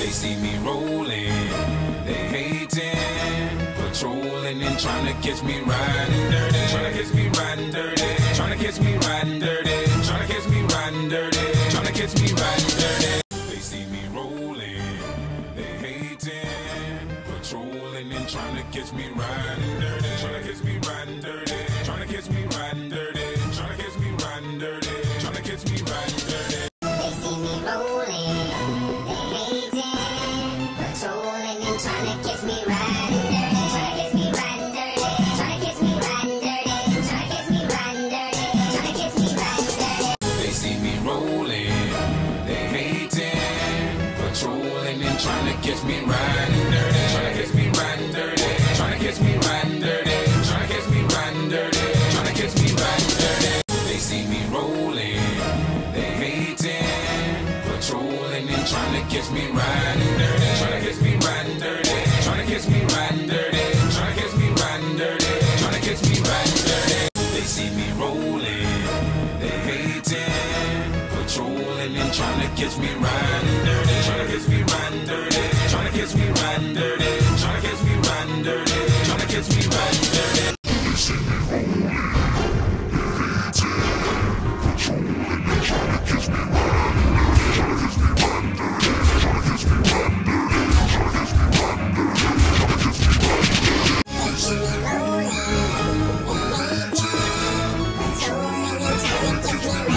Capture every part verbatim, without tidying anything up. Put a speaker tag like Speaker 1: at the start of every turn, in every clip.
Speaker 1: They see me rolling, they hating, patrolling and trying to catch me riding dirty, trying to catch me riding dirty, trying to catch me riding dirty, trying to catch me riding dirty, trying to catch me riding dirty. They see me rolling, they hating, patrolling and trying to catch me riding dirty, trying to catch me riding dirty, trying to catch me riding dirty, trying to catch me riding dirty, trying to catch me riding dirty.
Speaker 2: They see me rolling, they hating, patrolling and trying to catch me riding dirty, trying to catch me riding dirty, trying to catch me riding dirty, trying to catch me riding dirty, trying to catch me riding dirty.
Speaker 1: They see me rolling, they hating, patrolling and trying to catch me riding dirty, trying to catch me riding dirty, trying to catch me riding dirty, trying to catch me riding dirty, trying to catch me riding dirty. They see me rolling, they hating, patrolling and trying to catch me riding dirty, trying to catch me riding dirty, trying to catch me riding dirty, trying to catch me riding dirty, trying to catch me riding dirty. They see me rolling, they hating, patrolling and trying to catch me riding dirty, trying to catch me riding dirty, trying to catch me riding dirty, trying to catch me riding dirty, trying to catch me riding dirty.
Speaker 3: They see me rolling, they hating, patrolling and trying to catch me riding dirty, trying to catch me riding dirty, trying to catch me riding dirty, trying to catch me riding dirty, trying to catch me riding dirty.
Speaker 2: They see me rolling, they hating, patrolling and trying to catch me riding dirty, trying to catch me riding dirty, trying to catch me riding dirty, trying to catch me riding dirty.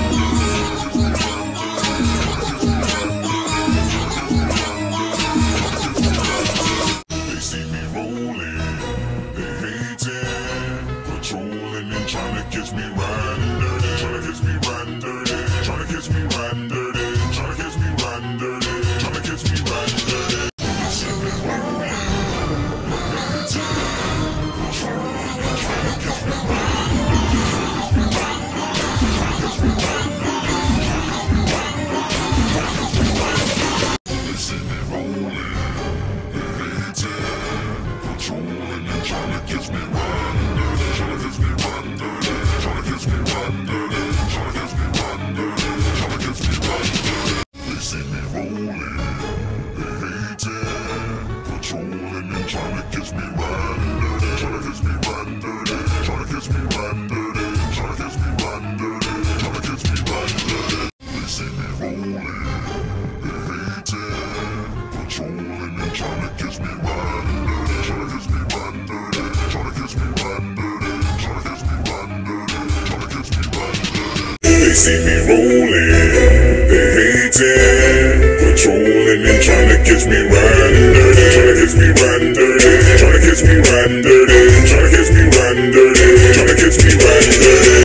Speaker 3: They see me rolling, they hating, patrolling and trying to catch me riding dirty, trying to catch me riding dirty, trying to catch me riding dirty, trying to catch me riding dirty, trying to catch me riding dirty. They see me rolling, they hating, patrolling and trying to catch me riding dirty, trying to catch me riding dirty, trying to catch me riding dirty, trying to catch me riding dirty. They see me rolling, they hating, patrolling and trying to catch me riding dirty, trying to catch me riding dirty, trying to catch me riding dirty, trying to catch me riding dirty, trying to catch me riding dirty. They see me rolling, they hating, patrolling and trying to catch me riding dirty, trying to catch me riding dirty, trying to catch me riding dirty, trying to catch me riding dirty, trying to catch me riding dirty. They see me rolling, they hating, patrolling and trying to catch me riding dirty, trying to catch me riding dirty, trying to catch me riding dirty, trying to catch me riding dirty, trying to catch me riding dirty. They see me rolling, they hating, patrolling and trying to catch me riding dirty, trying to catch me riding dirty, trying to catch me riding dirty, trying to catch me riding dirty, trying to catch me riding dirty.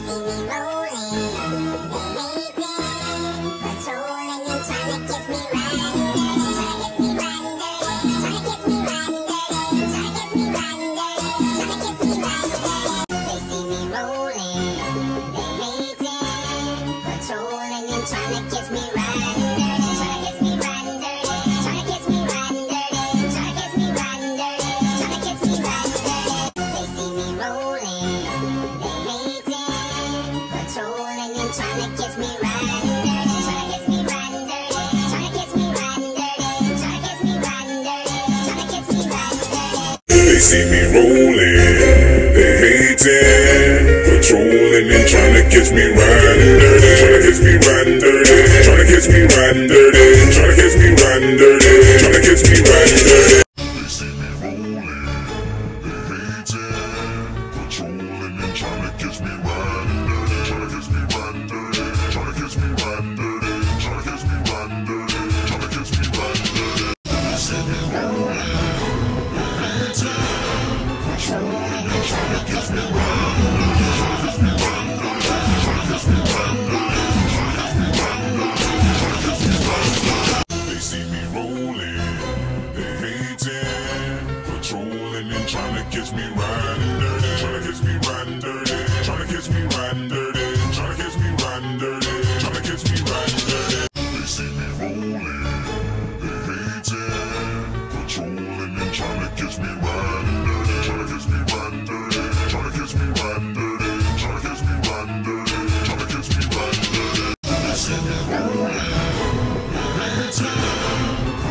Speaker 3: They see me rolling, they hating, patrolling and trying to catch me riding dirty, trying to catch me riding dirty, trying to catch me riding dirty, trying to catch me riding dirty, trying to catch me riding dirty. They see me rolling, they hating, patrolling and trying to catch me riding dirty, trying to catch me riding dirty, trying to catch me riding dirty, trying to catch me riding dirty, trying to catch me riding dirty. They see me rolling, they hating, patrolling and trying to catch me riding dirty, trying to catch me riding dirty, trying to catch me riding dirty, trying to catch me riding dirty, trying to catch me riding dirty. They see me rolling, they hating, patrolling and trying to catch me riding dirty, trying to catch me riding dirty, trying to catch me riding dirty, trying to catch me riding dirty, trying to catch me riding dirty. They see me rolling, they hating, patrolling and trying to catch me riding dirty, trying to catch me riding dirty, trying to catch me riding dirty, trying to catch me riding dirty, trying to catch me riding dirty. They see me rolling, they hating,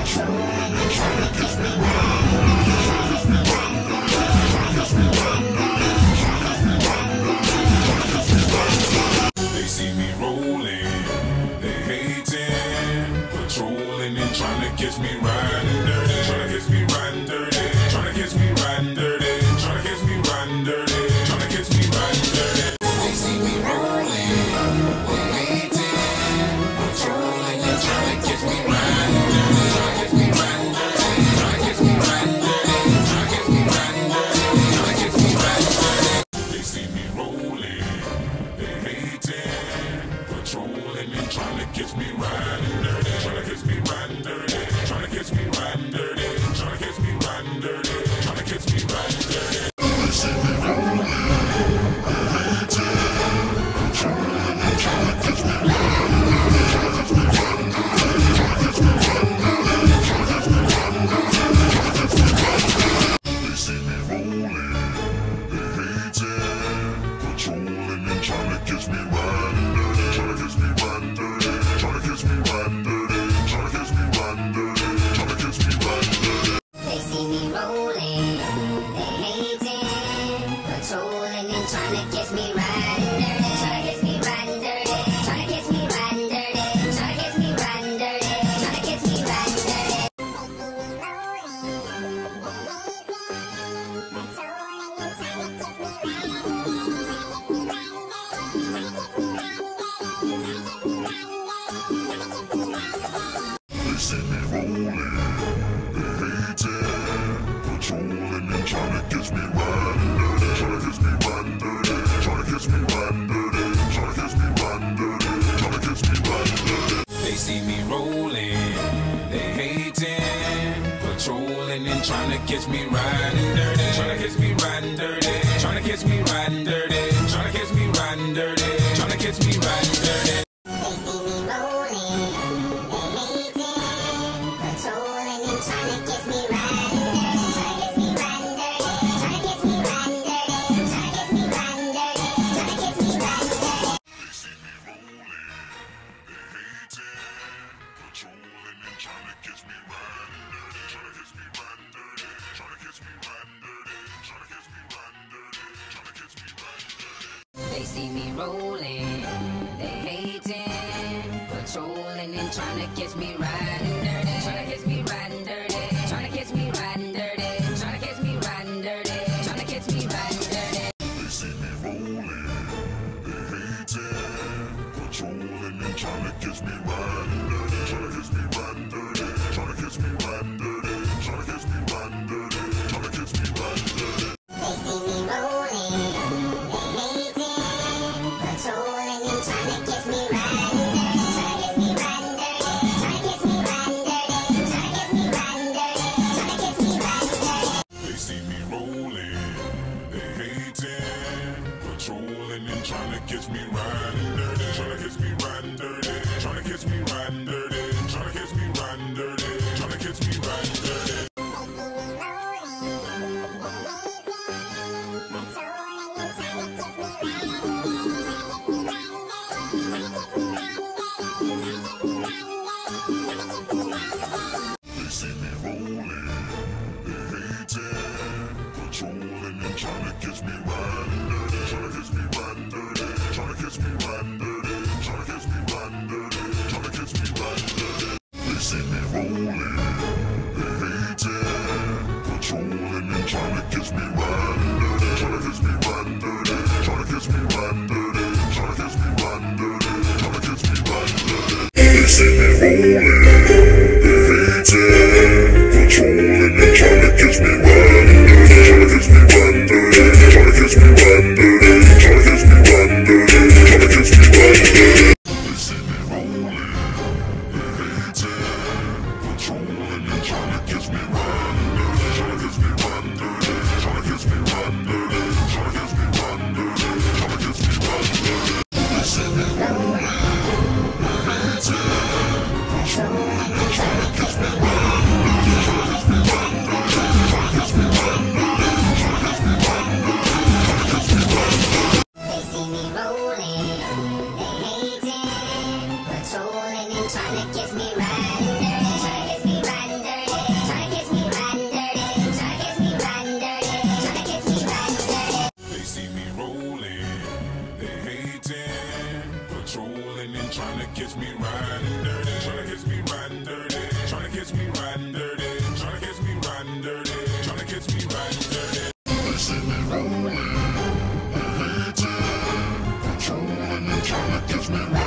Speaker 1: patrolling and trying to catch me riding dirty, trying to catch me riding dirty, trying to catch me riding dirty, trying to catch me riding dirty, trying to catch me riding dirty. They see me rolling, they hating, patrolling and trying to catch me riding dirty, trying to catch me riding dirty, trying to catch me riding dirty, trying to catch me riding dirty, trying to catch me riding dirty. They see me rolling, they hating, patrolling and trying to catch me riding dirty, trying to catch me riding dirty, trying to catch me riding dirty, trying to catch me riding dirty, trying to catch me riding dirty. They see me rolling, they hating, patrolling and trying to catch me riding dirty, trying to catch me riding dirty, trying to catch me riding dirty, trying to catch me riding dirty, trying to catch me riding dirty. They see me rolling, they hating, patrolling and trying to catch me riding dirty, trying to catch me riding dirty, trying to catch me riding dirty, trying to catch me riding dirty, trying to catch me riding dirty.
Speaker 2: They see me rolling, they hating, patrolling and trying to catch me riding dirty, trying to catch me riding dirty, trying to catch me riding dirty, trying to catch me riding dirty, trying to catch me riding dirty.
Speaker 1: They see me rolling, they hating, patrolling and trying to catch me riding dirty, trying to catch me riding dirty, trying to catch me riding dirty, trying to catch me riding dirty, trying to catch me riding dirty. They see me rolling, they hating, patrolling and trying to catch me riding dirty, trying to catch me riding dirty, trying to catch me riding dirty, trying to catch me riding dirty, trying to catch me riding dirty.
Speaker 2: They see me rolling, they hating, patrolling and trying to catch me riding dirty, trying to catch me riding dirty, trying to catch me riding dirty, trying to catch me riding dirty, trying to catch me riding dirty.
Speaker 1: They see me rolling, they hating, patrolling and trying to catch me riding dirty, trying to catch me riding dirty, trying to catch me riding dirty, trying to catch me riding dirty, trying to catch me riding dirty.
Speaker 4: They see me rolling, they hating, patrolling and trying to catch me riding dirty, trying to catch me riding dirty, trying to catch me riding dirty, trying to catch me riding dirty, trying to catch me riding dirty.
Speaker 1: They see me rolling, they hating, patrolling and trying to catch me riding dirty, trying to catch me riding dirty, trying to catch me riding dirty, trying to catch me riding dirty, trying to catch me riding dirty.
Speaker 2: They see me rolling, they hating, patrolling and trying to catch me riding dirty, trying to catch me riding dirty, trying to catch me riding dirty, trying to catch me riding dirty, trying to catch me riding dirty.
Speaker 1: They see me rolling, they hating, patrolling and trying to catch me riding dirty, trying to catch me riding dirty, trying to catch me riding dirty, trying to catch me riding dirty, trying to catch me riding dirty. They see me rolling, they hating, patrolling and trying to catch me riding dirty, trying to catch me riding dirty, trying to catch me riding dirty, trying to catch me riding dirty, trying to catch me riding dirty. They see me rolling, they hating, patrolling and trying to catch me riding dirty, trying to catch me riding dirty, trying to catch me riding dirty, trying to catch me riding dirty, trying to catch me riding dirty. They see me rolling, they hating, patrolling and trying to catch me riding dirty, trying to catch me riding dirty, trying to catch me riding dirty, trying to catch me riding dirty, trying to catch me riding dirty. They see me rolling, they hating, patrolling and trying to catch me riding dirty, trying to catch me riding dirty, trying to catch me riding dirty, trying to catch me riding dirty, trying to catch me riding dirty. They see me rolling, they hating, patrolling and trying to catch me riding dirty, trying to catch me riding dirty, trying to catch me riding dirty, trying to catch me riding dirty, trying to catch me riding dirty.
Speaker 2: They see me rolling, they hating, patrolling and trying to catch me riding dirty, trying to catch me riding dirty, trying to catch me riding dirty, trying to catch me riding dirty, trying to catch me riding dirty.
Speaker 1: They see me rolling, they hating, patrolling and trying to catch me riding dirty, trying to catch me riding dirty,
Speaker 4: me riding